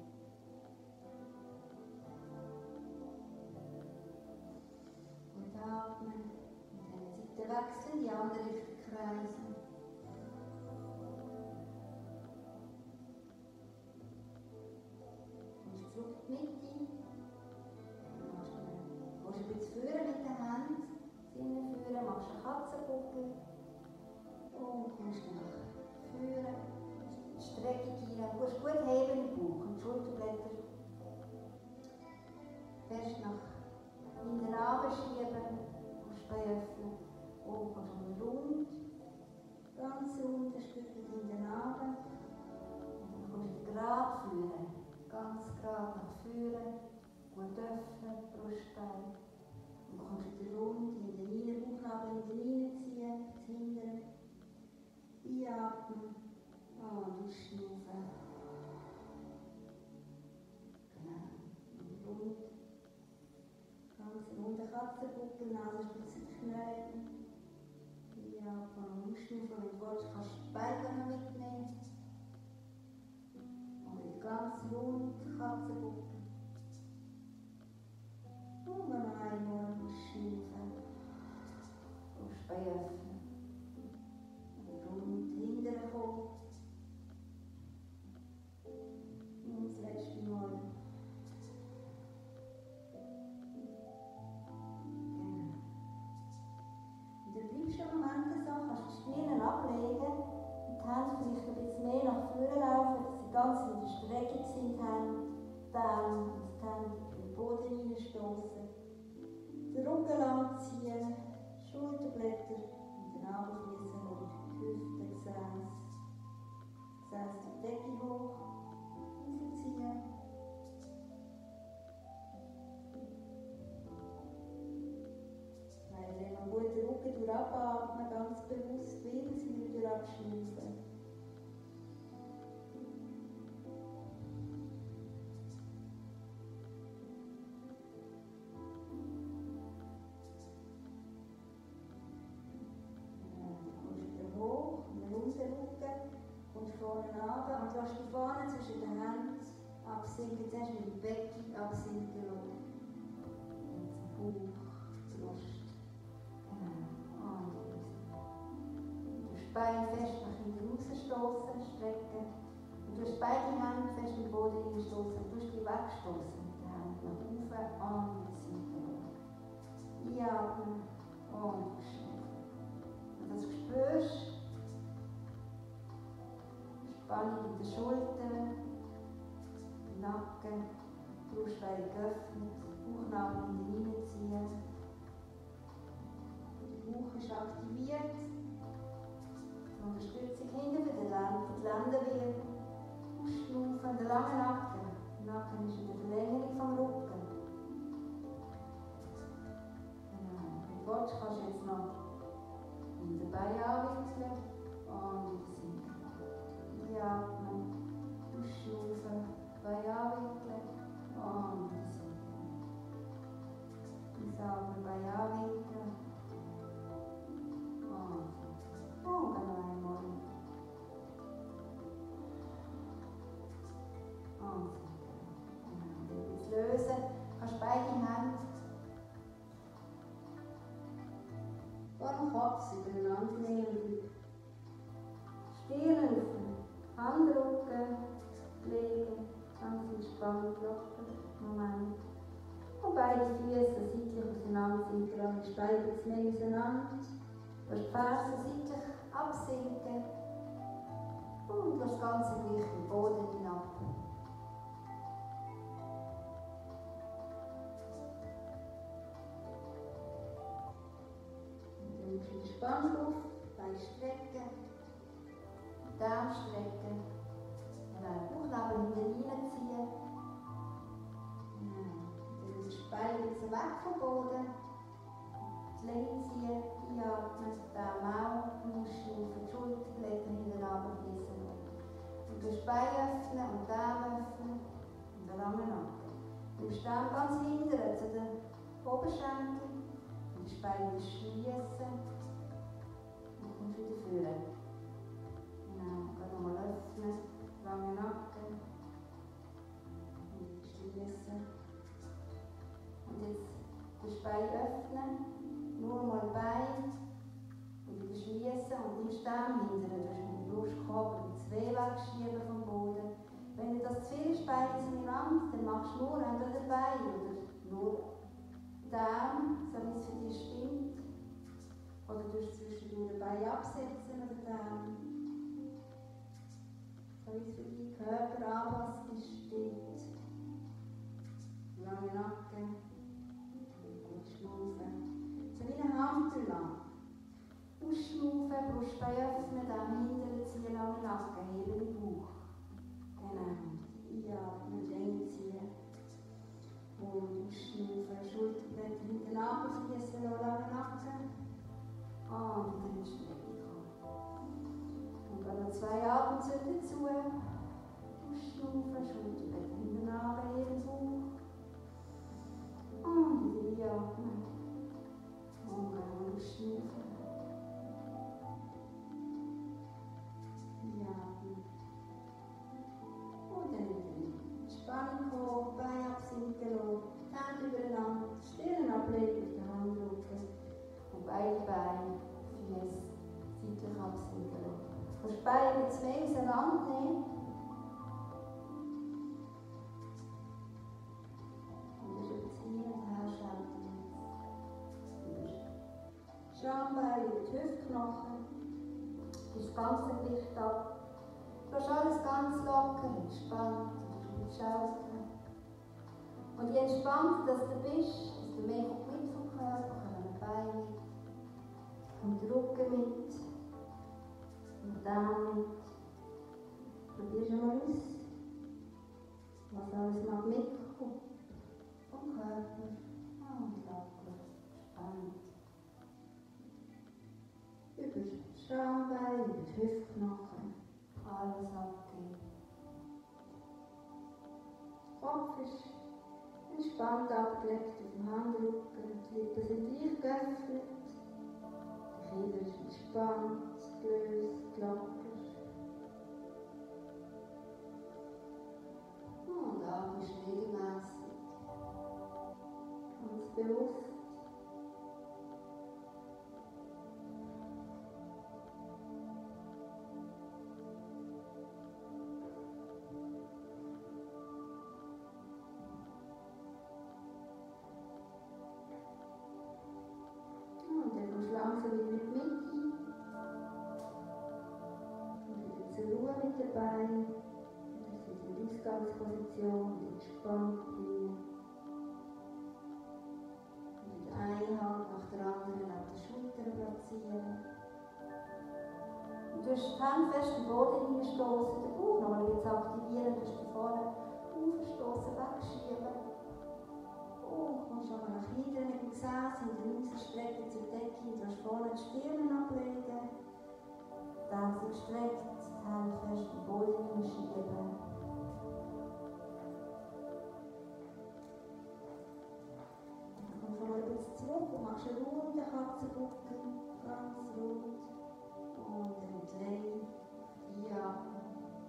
Gut atmen und dann die Seite wechseln, die andere Richtung kreisen. Zurück in die Mitte. Dann machst du ein bisschen führen mit den Händen. Innen führen, machst einen Katzenbuckel. Und kommst nach führen. Die Streckung rein. Du musst gut heben im Bauch und die Schulterblätter fest nach hinten runterschieben. Die Beine öffnen. Oben kommst du rund. Ganz rund, ein Stückchen hinten runter. Und dann kommst du gerade führen. Ganz gerade nach vorne, gut öffnen, Brustbein. Und dann kommst du rund in den Reinen, Bauchnabel in den Reinen ziehen, das Hinteren. Einatmen und ausschnaufen. Genau, rund. Ganz runder Katzenbuckel, Nasenspitze in die Knie. Einatmen und ausschnaufen. Wenn du willst, kannst du die Beine noch mitnehmen. Ganz rund, Katzenbuckel. Und dann einmal ausschnaufen. Brustbein öffnen. Und rund hinten kommen. Und das letzte Mal. Genau. Und dann bleibst du am Moment so, kannst du die Stirn ablegen. Und die Hände vielleicht ein bisschen mehr nach vorne laufen. Ganz in der Streckung sind die Hände, dann die Hände in den Boden hineinstoßen, den Rücken lang ziehen, Schulterblätter in den Nabelfliessen und die Hüfte, Gesäß, Gesäß die Decke hoch, rausziehen. Weil wenn man gut den Rücken durchatmen, ganz bewusst die Wirbelsäule durchabschnaufen. Vorne runter und lass die Fahne zwischen den Händen absinken. Zuerst mit dem Becken absinken lassen. Jetzt Bauch, Brust. Genau. Und das Bein fest nach hinten rausstoßen, strecken. Und du hast beide Hände fest im Boden hineinstoßen. Du hast die wegstoßen mit den Händen nach oben und wieder Seite. Einatmen und ausschnaufen. Wenn du das spürst, Spannung in den Schultern, im Nacken, Brustbein geöffnet, Bauchnabel hineinziehen. Der Bauch ist aktiviert. Die Unterstützung hinten für die Lendenwirbel. Ausschnaufen, den langen Nacken. Der Nacken ist in der Verlängerung vom Rücken. Genau. Wenn du willst, kannst du jetzt noch in den Beinen anwinkeln und wieder sinken. Einatmen, ausschnaufen, Beine anwinkeln und wieder sinken. Ausatmen, Beine anwinkeln und sinken. Und noch einmal. Und sinken. Genau. Jetzt lösen. Du kannst beide Hände vor dem Kopf übereinander nehmen. Stirn auf den Handrücken legen, ganz entspannt, locker, Moment. Und beide Füße seitlich auseinandersinken, und die Beine jetzt mehr auseinander. Du die Fersen seitlich absinken und das ganze Gewicht im Boden hinab. Und dann nimmst du die Spannung auf, Beine strecken. Darm strecken, den Bauchnabel hinten reinziehen. Dann das Bein jetzt weg vom Boden. Die Länge ziehen, einatmen, Darm auch, ausschnaufen, die Schulterblätter hinten runterfließen. Und das Bein öffnen und Darm öffnen und den langen Nacken. Du nimmst Darm ganz hinten zu den Oberschenkeln und das Bein wieder schließen und kommst wieder führen. Genau, gerade nochmal öffnen, lange Nacken und wieder schließen. Und jetzt das Bein öffnen, nur mal Bein und wieder schließen und den Stamm hinten, du hast mit dem Brustkorb und das Weh wegschieben vom Boden. Wenn dir das zu viel ist, beide zueinander, dann machst du nur entweder Bein oder nur Darm, so wie es für dich stimmt. Oder du hast zwischendurch ein Bein absetzen oder Darm. So wie es für deinen Körper anpassen stimmt. Lange Nacken. Gut schnaufen. So wie eine Hantel lang. Ausschnaufen, Brustbein öffnen, Darm hinten ziehen, lange Nacken, heben den Bauch. Genau. Einatmen, Länge ziehen. Und ausschnaufen, Schulterblätter hinten runterfließen, lange Nacken. Und wieder in die Streckung kommen. Und dann noch zwei Atemzüge dazu. Ausschnaufen, Schulterblätter hinten runterheben, Bauch. Und wieder einatmen. Und dann ausschnaufen. Einatmen. Und dann wieder in Spannung kommen, Beine absinken lassen, die Hände übereinander, Stirn ablegen auf den Handrücken. Und beide Beine, Füße seitlich absinken lassen. Du kannst die Beine jetzt mehr auseinandernehmen. Und das ist jetzt hin und her schalten. Schambein über die Hüftknochen. Das ganze Gewicht ab. Du hast alles ganz locker, entspannt. Und du Schultern. Und je entspannter dass du bist, desto mehr kommt mit vom Körper, kommen die Beine mit, kommt der Rücken mit, und der Arm mit. Probier schon mal aus, was alles mag mitkommen. Vom Körper. Und locker, spannend. Über das Schambein, über die Hüftknochen. Alles abgeben. Der Kopf ist entspannt abgelegt auf dem Handrücken. Die Lippen sind leicht geöffnet. Der Kiefer ist entspannt, gelöst, locker. Und atmest regelmässig. Ganz bewusst. Ausgangsposition, wieder gespannt bleiben. Und eine Hand nach der anderen auf die Schultern platzieren. Und du hast die Hände fest im Boden hineinstoßen, den Bauch noch ein bisschen aktivieren, du hast die vorne aufstoßen, wegschieben. Oh, kommst du noch nach hinten mit dem Gesäß, in der Rausstrecken zur Decke, du hast vorne die Stirn ablegen. Dann sind gestreckt, die Hände fest im Boden hinschieben. Dann kommst du noch ein bisschen zurück und machst einen runden Katzenbuckel, ganz rund. Und entlang, einatmen.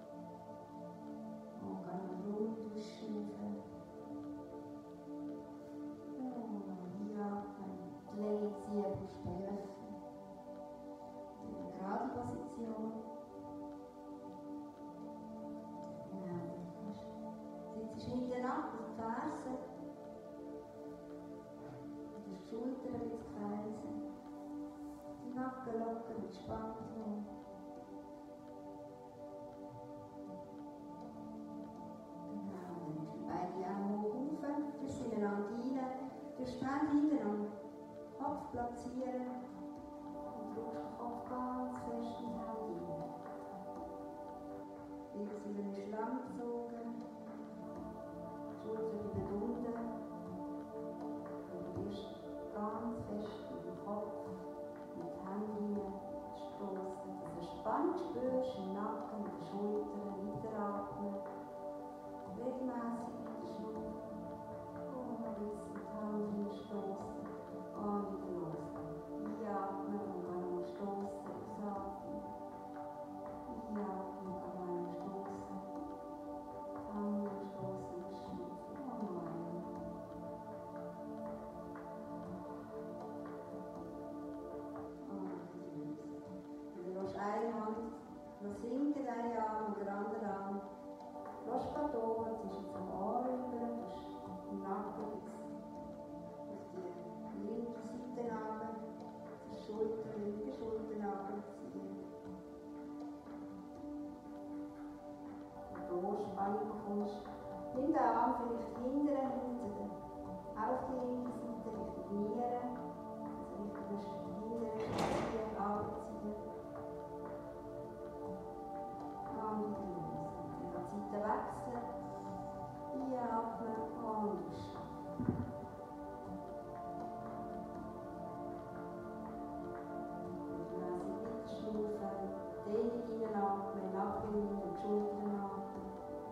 Und dann noch rund ausschnaufen. Und einatmen, die Länge ziehen, Brustbein öffnen. In eine gerade Position. Genau. Sitzt hinten ab auf die Fersen. Und die Schultern ein bisschen kreisen. Die Nacken locker entspannt werden. Genau, dann nimmst du beide Arme hoch rauf, bis ineinander rein. Du hast die Hände hinten am Kopf platzieren und drückst den Kopf ganz fest in die Hände rein. Wirbelsäule ist lang gezogen, die Schultern bleiben unten und du wirst ganz fest in den Kopf mit den Händen stoßen, dass du Spannung spürst im Nacken, in den Schultern, weiteratmen, regelmäßig weiterschnaufen und ein bisschen die Hände stoßen und wieder loslassen. Einatmen und dann noch stoßen, ausatmen. Einatmen und dann noch stoßen, Hände stoßen, ausschnaufen und noch einmal. Du lässt eine Hand noch sinken, eine Arm und der andere Arm. Lass gerade oben, es ist jetzt am Ohr über, du hast im Nacken auf die linke Seite runter, die Schulter, linke Schulter runterziehen. Und hier Spannung bekommst. Nimm den Arm vielleicht hinten, hinten auf die linke Seite, Richtung Nieren, also Richtung hinten, ziehen, abziehen. Und wieder los. Seite wechseln, einatmen und ausschlafen. Regelmäßig weiterschnaufen, Dehnung reinatmen, Nacken rein, die Schultern atmen.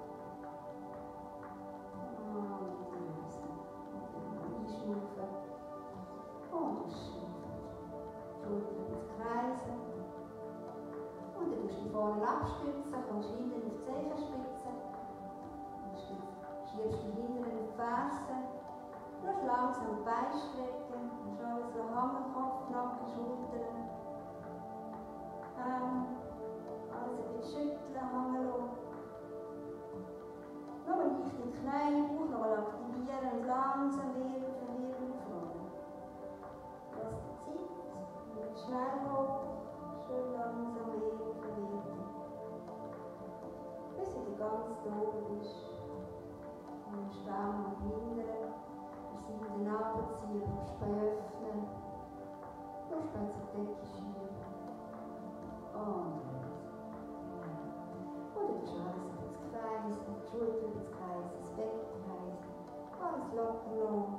Und wieder lösen. Einschnaufen und ausschnaufen. Schultern ein bisschen kreisen. Und dann tust du vorne abstützen, kommst hinten auf die Zehenspitze. Schiebst du hinten auf die Fersen. Lass langsam die Beine strecken. Lass alles hängen, Kopf, Nacken, Schultern. Ähm, alles ein bisschen schütteln, hängen lassen. Nochmal leicht in die Knie, Bauch nochmal aktivieren und langsam Wirbel für Wirbel aufrollen. Lass die Zeit, mit schnell hoch. Schön langsam Wirbel für Wirbel. Bis du wieder ganz oben bist. Und dann stehen wir hinten. Wir sind den Nabel ziehen, Brustbein öffnen. Brustbein zur Decke schieben. Und lösen. Oder du schaust ein bisschen kreisen, die Schulter ein bisschen kreisen, das Becken kreisen. Ganz locker lang.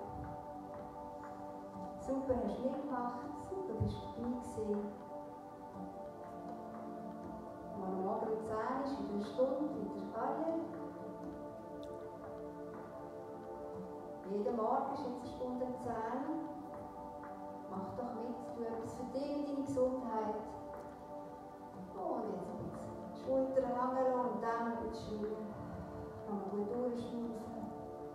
Super, hast du mitgemacht. Super, bist du dabei gewesen. Am Morgen um zehn ist wieder eine Stunde, wieder alle. Jeden Morgen ist jetzt eine Stunde um zehn. Mach doch mit, tu etwas für dich und deine Gesundheit. Und jetzt ein bisschen die Schultern hängen lassen und dann ein bisschen schauen. Kann man gut durchschnaufen.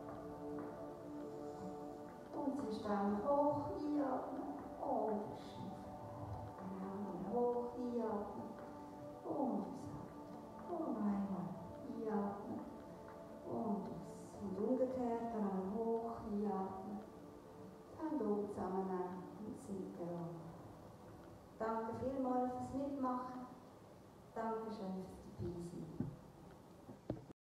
Und zuerst dann hoch einatmen und ausschnaufen. Genau, hoch einatmen. Und ausatmen. Und einmal einatmen. Und aus. Und umgekehrt dann einmal hoch einatmen. Dann oben zusammennehmen und Seite lassen. Danke vielmals fürs Mitmachen. Danke schön fürs Dabeisein.